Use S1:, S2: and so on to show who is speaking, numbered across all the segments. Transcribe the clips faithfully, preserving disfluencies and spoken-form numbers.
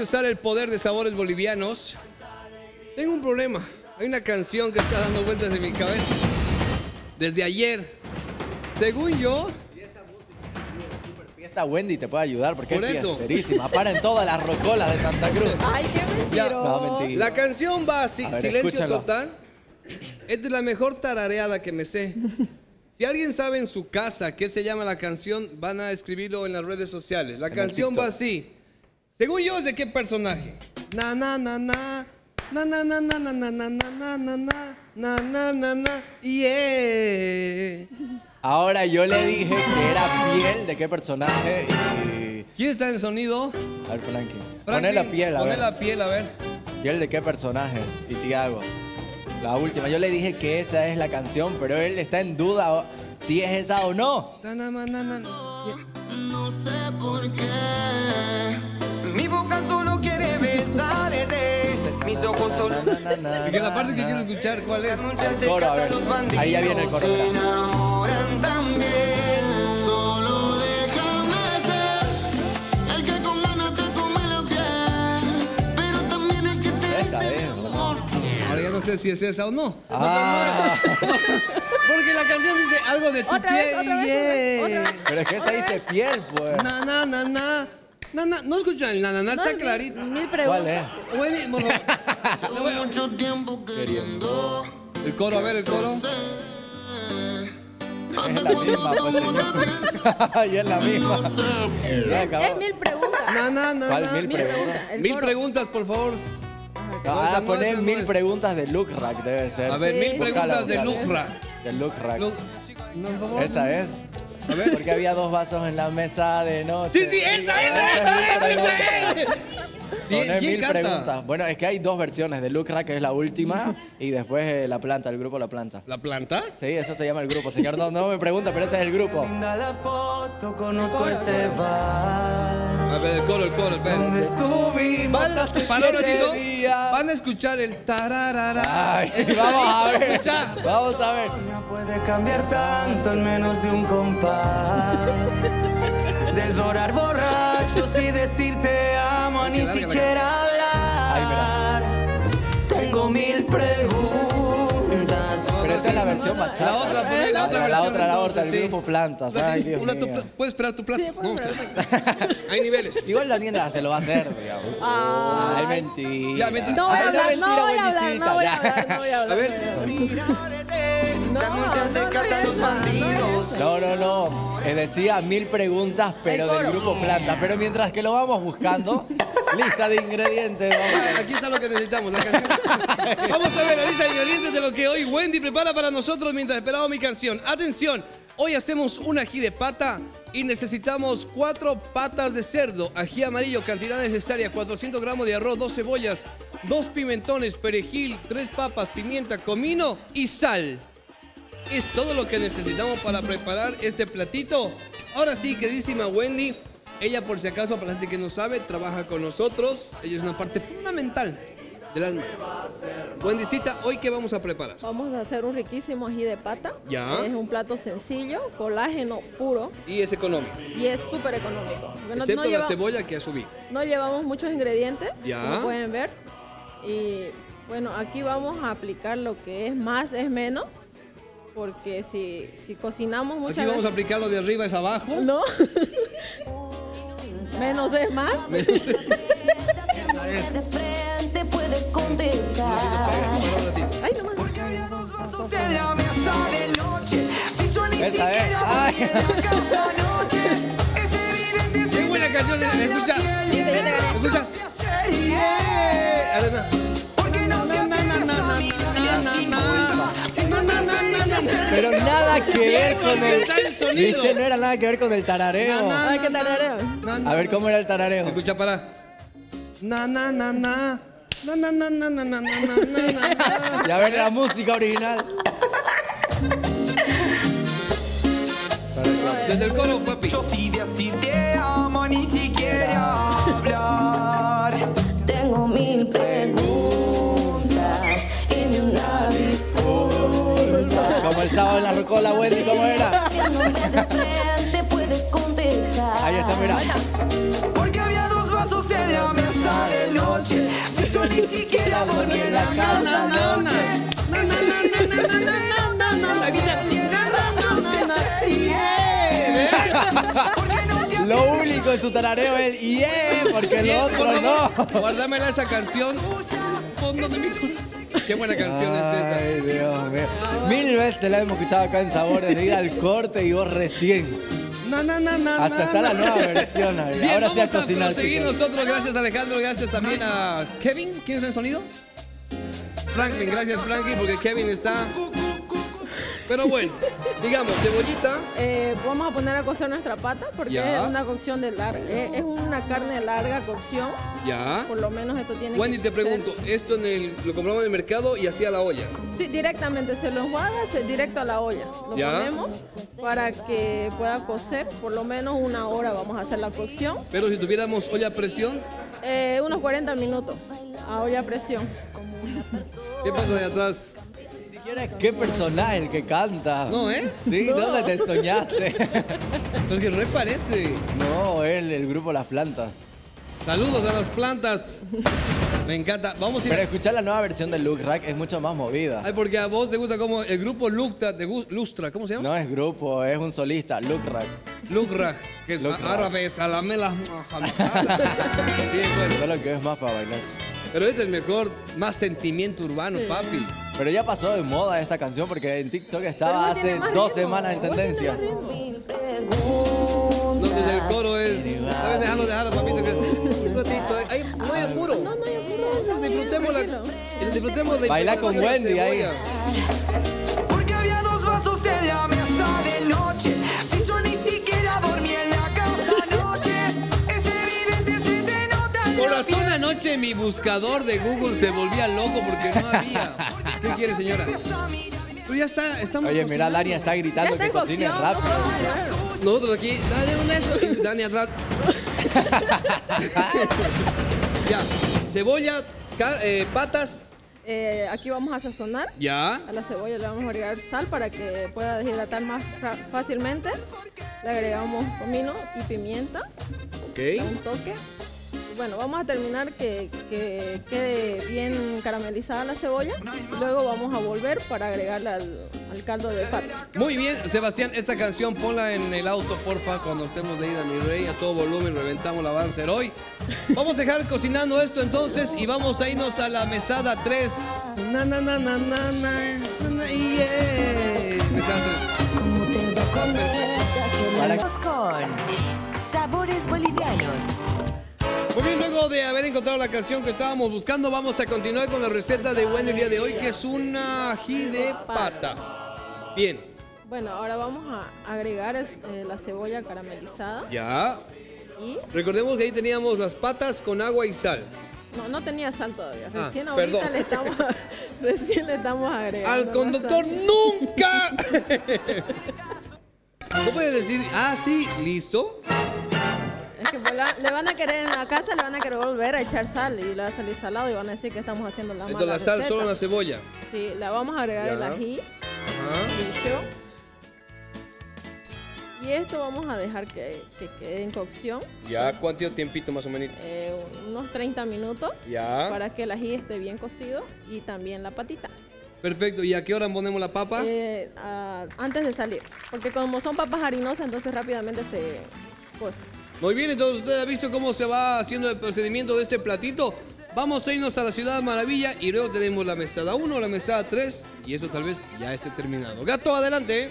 S1: usar el poder de sabores bolivianos. Tengo un problema. Hay una canción que está dando vueltas en mi cabeza desde ayer. Según yo...
S2: Esta Wendy te puede ayudar porque
S1: Por
S2: es
S1: eso.
S2: fiesterísima. Para en todas las rocolas de Santa Cruz.
S3: Ay, qué
S1: Ya.
S3: mentira.
S2: No, mentira.
S1: La canción va así,
S2: A ver,
S1: silencio
S2: escúchalo.
S1: total. Es de la mejor tarareada que me sé. Si alguien sabe en su casa qué se llama la canción, van a escribirlo en las redes sociales. La
S2: En el
S1: canción
S2: TikTok.
S1: va así. Según yo, ¿es de qué personaje? Na na na na na na na na na na na na na na na na na na yeah.
S2: Ahora yo le dije que era piel de qué personaje y...
S1: ¿Quién está en el sonido?
S2: A ver, Frankie. Poné
S1: Franklin,
S2: la piel, a
S1: poné
S2: ver.
S1: la piel, a ver.
S2: ¿Piel de qué personajes? Y Tiago. La última. Yo le dije que esa es la canción, pero él está en duda o- si es esa o no.
S1: Na, na, na, na, na.
S4: No sé por qué mi boca solo quiere besarte, mis ojos solo
S2: Na, na, na,
S1: Y que la
S2: na,
S1: parte que
S2: na.
S1: quiero escuchar, ¿cuál es?
S2: El coro, a ver. Ahí ya viene el coro.
S4: se
S2: mira.
S4: enamoran también. Solo déjame ser el que con ganas te come la piel, pero también el que te
S2: Esa es.
S1: Ahora ya no sé si es esa o no.
S2: Ah,
S1: Porque la canción dice algo de tu
S3: Otra
S1: piel.
S3: vez, otra vez,
S1: yeah.
S3: otra vez.
S2: pero es que esa dice piel, pues.
S1: Na, na, na, na. Na, na. No escuchan el na, na, na,
S3: No,
S1: está
S3: mil-
S1: clarito.
S3: Mil
S2: ¿Cuál
S3: preguntas.
S2: es?
S1: Wendy, por favor.
S4: Llevo mucho tiempo queriendo.
S1: El coro, a ver, el coro.
S2: Es la misma, pues, señor. Y es la misma. Ya acabó.
S3: Es mil preguntas.
S1: Na, na, na,
S2: ¿Cuál
S1: na.
S2: mil
S3: Mil
S2: preguntas?
S3: preguntas. El
S1: Mil
S3: coro.
S1: preguntas, por favor.
S2: No,
S1: No,
S2: ah,
S1: esa no,
S2: poner
S1: esa no
S2: mil
S1: es.
S2: preguntas de Look Rack debe ser.
S1: A ver,
S3: Sí.
S1: mil
S2: Búscala,
S1: preguntas de
S2: búscala.
S1: Lucra.
S2: De Look Rack.
S1: Lu- No, por favor.
S2: Esa es.
S1: A ver.
S2: Porque había dos vasos en la mesa de noche.
S1: Sí, sí, esa, esa,
S2: Esa
S1: esa,
S2: es mil
S1: esa,
S2: preguntas.
S1: esa. ¿Quién,
S2: Poner
S1: quién
S2: mil
S1: canta?
S2: preguntas. Bueno, es que hay dos versiones de Look Rack, que es la última, y después eh, La Planta, el grupo La Planta.
S1: ¿La planta?
S2: Sí, eso se llama el grupo. Señor, no, no me pregunta, pero ese es el grupo.
S4: Linda la foto, conozco ese bar
S1: A ver, el coro, el coro,
S4: donde
S1: espera.
S4: estuvimos
S1: Van,
S4: hace
S1: para un
S2: siete
S1: ratito,
S2: días.
S1: van a escuchar el tararara.
S2: Ay,
S1: Ese-
S2: vamos a ver.
S1: Escucha.
S2: Vamos a ver.
S4: No puede cambiar tanto en menos de un compás. Desorar borrachos y decir te amo, ni
S1: larga la
S4: siquiera hablar. Tengo mil preguntas.
S2: Pero esta es la versión bachata.
S1: La otra, poné la otra
S2: La
S1: versión,
S2: otra, la otra, el
S1: entonces, sí.
S2: grupo Plantas. Ay, Dios
S1: Una tu
S2: mío.
S1: pla- ¿Puedes esperar tu plato?
S3: Sí, puedo
S1: No,
S3: esperar.
S1: hay niveles.
S2: Igual Daniela se lo va a hacer, digamos.
S3: Ay.
S2: Ay, mentira.
S1: Ya, mentira.
S3: No voy a
S2: Ay,
S3: hablar, no voy a hablar,
S2: Wendycita,
S3: no voy a
S2: ya.
S3: hablar, no voy a
S1: A
S3: hablar.
S1: ver.
S3: No,
S4: Dame un chance
S3: no,
S4: que
S3: no
S4: hasta
S3: es
S4: los
S3: esa, no es
S4: bandidos.
S3: esa.
S2: No, no, no. Eh, decía mil preguntas, pero
S3: El
S2: del
S3: coro.
S2: grupo Planta. Pero mientras que lo vamos buscando, lista de ingredientes. Vamos
S1: Ah, Aquí está lo que necesitamos, la canción. Vamos a ver la lista de ingredientes de lo que hoy Wendy prepara para nosotros mientras esperamos mi canción. Atención, hoy hacemos un ají de pata y necesitamos cuatro patas de cerdo, ají amarillo, cantidad necesaria, cuatrocientos gramos de arroz, dos cebollas, dos pimentones, perejil, tres papas, pimienta, comino y sal. Es todo lo que necesitamos para preparar este platito. Ahora sí, queridísima Wendy, ella por si acaso, para la gente que no sabe, trabaja con nosotros. Ella es una parte fundamental del alma. Wendycita, ¿hoy qué vamos a preparar?
S3: Vamos a hacer un riquísimo ají de pata.
S1: Ya.
S3: Es un plato sencillo, colágeno puro
S1: Y es económico.
S3: y es súper económico. Porque no,
S1: Excepto
S3: no
S1: la
S3: lleva-
S1: cebolla que ha subido.
S3: no llevamos muchos ingredientes,
S1: Ya.
S3: como pueden ver. Y bueno, aquí vamos a aplicar lo que es más es menos. Porque si, si cocinamos muchas
S1: Aquí vamos a
S3: veces...
S1: aplicar lo de arriba es abajo.
S3: No. Menos es más.
S5: De frente puedes contestar.
S3: Ay, no más.
S4: Porque había dos vasos en la mesa de noche. Si yo ni
S2: Esa es.
S4: siquiera
S2: Ay.
S4: volví a la casa anoche, es evidente
S1: Qué
S4: si
S1: buena
S4: me
S1: canción,
S4: toca la
S1: escucha.
S4: piel
S3: Sí,
S4: y
S3: te- te gané.
S1: Escucha.
S4: ayer, yeah.
S1: Además.
S4: Porque no te
S1: Na, na, na, na, na, na, na.
S4: Siento
S1: Na, na, na, na, na.
S2: Pero nada que ver con el...
S1: Está el sonido.
S2: ¿Viste? No era nada que ver con el tarareo.
S1: Na, na,
S3: Ay, qué tarareo.
S1: Na, na.
S2: A ver cómo era el tarareo.
S1: Escucha, para. Na, na, na, na. Na, na, na, na, na, na, na, na, na.
S2: Y a ver la música original.
S1: Desde el coro, papi.
S4: Yo sí decir te amo, ni siquiera hablar.
S5: Tengo mil preguntas y ni una disculpa.
S2: Como el sábado en la rocola, Wendy, ¿cómo era?
S5: Viéndome de frente puedes contestar.
S2: Ahí está, mira.
S4: Porque había dos vasos en la mesa de yo ni siquiera dormí en la casa anoche.
S1: Na, na, na, na, na, na, na, na, na, na. Aquí está. Na, na, na, na, na. Yeah.
S2: Lo único en su tarareo es yeah, porque
S1: Yeah,
S2: lo
S1: por
S2: otro no.
S1: favor, guárdamela esa canción. Fondo de mi corazón. Qué buena canción es esa.
S2: Ay, Dios mío. Mil veces la hemos escuchado acá en Sabores, de ir al corte y vos recién.
S1: Na, na, na, na,
S2: Hasta
S1: na,
S2: está la
S1: na.
S2: nueva versión ahí.
S1: Bien,
S2: Ahora sí a
S1: vamos a
S2: cocinar,
S1: proseguir
S2: chicos.
S1: nosotros. Gracias, Alejandro. Gracias también a Kevin. ¿Quién es el sonido? Franklin. Gracias, Franklin, porque Kevin está... Pero bueno, digamos, cebollita.
S3: Eh, vamos a poner a cocer nuestra pata porque
S1: Ya.
S3: es una cocción de larga, es, es una carne de larga cocción.
S1: Ya.
S3: Por lo menos esto tiene
S1: Wendy,
S3: que
S1: te pregunto,
S3: ser-
S1: esto en el, lo compramos en el mercado y así a la olla.
S3: Sí, directamente se lo enjuaga, se- directo a la olla. Lo
S1: Ya.
S3: ponemos para que pueda cocer, por lo menos una hora vamos a hacer la cocción.
S1: Pero si tuviéramos olla a presión,
S3: Eh, unos cuarenta minutos a olla a presión.
S1: ¿qué pasa de atrás?
S2: Ni siquiera es qué personaje el que canta.
S1: No, ¿eh?
S2: Sí,
S3: No.
S2: ¿dónde te soñaste?
S1: Porque no parece.
S2: No, es el, el grupo Las Plantas.
S1: Saludos a las plantas. Me encanta. Vamos a ir.
S2: Pero escuchar la nueva versión de Look Rack es mucho más movida.
S1: Ay, porque a vos te gusta como el grupo Luctra, te gu- Lustra, ¿cómo se llama?
S2: No es grupo, es un solista, Look Rack.
S1: Lucra, que es
S2: Lucra.
S1: árabe, salamela. Bien, bueno.
S2: Solo que es más para bailar.
S1: Pero este es el mejor, más sentimiento urbano, papi.
S2: Pero ya pasó de moda esta canción porque en TikTok estaba
S3: Pero no tiene
S2: hace
S3: más
S2: dos
S3: ritmo,
S2: semanas en
S3: vos tenés
S2: tendencia.
S3: más ritmo.
S5: Mil preguntas.
S1: Donde el coro es. ¿Sabes? Déjalo, déjalo, papito. Que un ratito. eh. Ay, no hay apuro.
S3: No, no hay apuro.
S1: Disfrutemos la.
S3: Tranquilo.
S1: Disfrutemos la.
S2: Baila con
S1: información de
S2: Wendy ahí.
S1: cebolla.
S4: Porque había dos vasos en la mesa de noche. Si yo ni siquiera dormí en la casa anoche. Es evidente, se te nota en
S1: Por
S4: la
S1: razón
S4: piel.
S1: anoche mi buscador de Google se volvía loco porque no había. ¿Qué quiere, señora? Pero ya está, estamos.
S2: Oye, mira,
S1: cocinando.
S2: Dani está
S3: Ya
S2: gritando
S3: está
S2: que
S3: en
S2: cocine
S3: cocción,
S2: rápido.
S3: no podemos hacer.
S1: Nosotros aquí, dale un beso. Y Dani atrás. Ya, cebolla, ca- eh, patas.
S3: Eh, aquí vamos a sazonar.
S1: Ya.
S3: A la cebolla le vamos a agregar sal para que pueda deshidratar más fa- fácilmente. Le agregamos comino y pimienta,
S1: Ok.
S3: un toque. Y bueno, vamos a terminar que, que quede bien caramelizada la cebolla. Y luego vamos a volver para agregarla al, al caldo de pata.
S1: Muy bien, Sebastián, esta canción ponla en el auto, porfa, cuando estemos de ida, mi rey, a todo volumen, reventamos la Banzer hoy. Vamos a dejar cocinando esto entonces y vamos a irnos a la mesada tres. Na, na, na, na, na, na, na, na, yeah. Mesada tres.
S5: ¿Cómo te va con
S2: Para-
S5: ella? Con sabores bolivianos.
S1: Muy bien, luego de haber encontrado la canción que estábamos buscando, vamos a continuar con la receta de Wendy el día de hoy, que es un ají de pata. Bien,
S3: Bueno, ahora vamos a agregar eh, la cebolla caramelizada
S1: ya.
S3: y
S1: Recordemos que ahí teníamos las patas con agua y sal.
S3: no, no tenía sal todavía.
S1: Ah,
S3: Recién ahorita
S1: perdón.
S3: le estamos, recién le estamos agregando.
S1: ¡Al
S3: más
S1: conductor
S3: sal.
S1: nunca! ¿Cómo puedes decir? Ah, sí, listo.
S3: Es que pues, la- le van a querer en la casa, le van a querer volver a echar sal y le va a salir salado y van a decir que estamos haciendo la
S1: Entonces
S3: mala
S1: la sal
S3: receta.
S1: solo en la cebolla.
S3: Sí, le vamos a agregar el
S1: Ya.
S3: ají,
S1: Ajá.
S3: licho. Y esto vamos a dejar que, que quede en cocción
S1: Ya, ¿cuánto tiempito más o menos?
S3: eh, unos treinta minutos
S1: Ya.
S3: para que el ají esté bien cocido y también la patita.
S1: Perfecto. ¿Y a qué hora ponemos la papa?
S3: Eh, ah, antes de salir, porque como son papas harinosas, entonces rápidamente se cose.
S1: Muy bien, entonces usted ha visto cómo se va haciendo el procedimiento de este platito. Vamos a irnos a la Ciudad Maravilla y luego tenemos la mesada uno, la mesada tres y eso tal vez ya esté terminado. Gato, adelante.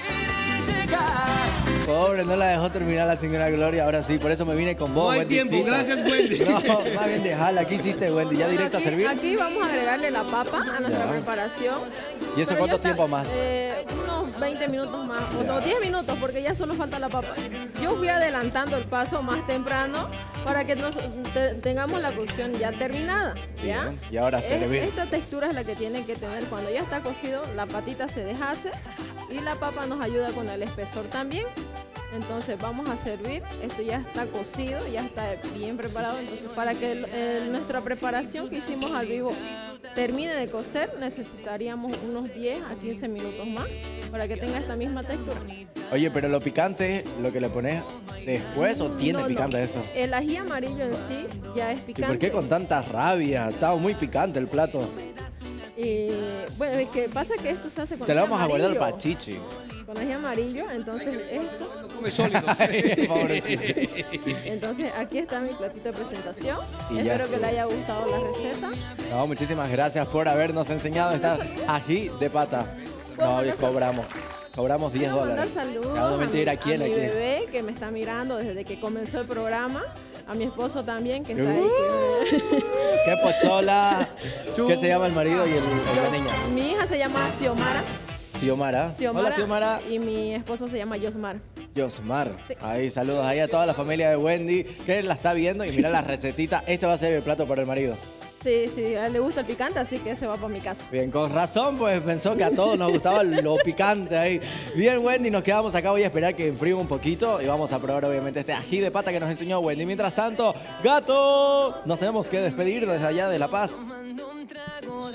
S2: Pobre, no la dejó terminar la señora Gloria. Ahora sí, por eso me vine con vos,
S1: No hay
S2: Wendycita.
S1: tiempo, gracias, Wendy.
S2: No, más bien dejala. ¿Qué hiciste, Wendy? ¿Ya
S3: Bueno,
S2: directo a
S3: aquí,
S2: servir?
S3: Aquí vamos a agregarle la papa a nuestra
S2: Ya.
S3: preparación.
S2: ¿Y eso
S3: Pero
S2: cuánto
S3: ya está,
S2: tiempo más?
S3: eh, unos veinte minutos más, o no, diez minutos, porque ya solo falta la papa. Yo fui adelantando el paso más temprano para que nos, te- tengamos la cocción ya terminada. ¿ya?
S2: Bien, y ahora
S3: Es-
S2: servir.
S3: Esta textura es la que tiene que tener. Cuando ya está cocido, la patita se deshace y la papa nos ayuda con el espesor también. Entonces vamos a servir, esto ya está cocido, ya está bien preparado, entonces para que el- el- nuestra preparación que hicimos al vivo termine de cocer, necesitaríamos unos diez a quince minutos más para que tenga esta misma textura.
S2: Oye, pero lo picante, lo que le pones después o tiene
S3: No, no.
S2: picante eso.
S3: El ají amarillo en sí ya es
S2: ¿Y
S3: picante.
S2: por qué con tanta rabia? Estaba muy picante el plato.
S3: Y, bueno, es que pasa que esto se hace con
S2: Se lo
S3: ají
S2: vamos a guardar
S3: amarillo.
S2: para Chichi.
S3: Con ají amarillo, entonces esto.
S1: No come sólidos.
S2: Pobre Chichi.
S3: Entonces aquí está mi platito de presentación.
S2: Y ya
S3: Espero que
S2: estuvo.
S3: le haya gustado la receta.
S2: No, muchísimas gracias por habernos enseñado esta ají de pata. No, y cobramos. Cobramos diez
S3: Quiero mandar
S2: dólares.
S3: saludos
S2: Cada
S3: a, mi,
S2: mentir a
S3: a
S2: quién,
S3: mi
S2: a quién.
S3: bebé que me está mirando desde que comenzó el programa. A mi esposo también que está ahí.
S2: Uh.
S3: que-
S2: Qué pochola. ¿Qué se llama el marido y el, y la niña?
S3: Mi hija se llama Xiomara.
S2: Xiomara.
S3: Xiomara.
S2: Hola, Xiomara.
S3: Y mi esposo se llama Yosmar.
S2: Yosmar.
S3: Sí.
S2: Ahí, saludos ahí a toda la familia de Wendy que la está viendo. Y mira la recetita. Este va a ser el plato para el marido.
S3: Sí, sí, a él le gusta el picante, así que se va para mi casa.
S2: Bien, con razón, pues pensó que a todos nos gustaba lo picante ahí. Bien, Wendy, nos quedamos acá. Voy a esperar que enfríe un poquito y vamos a probar, obviamente, este ají de pata que nos enseñó Wendy. Mientras tanto, gato, nos tenemos que despedir desde allá de La Paz.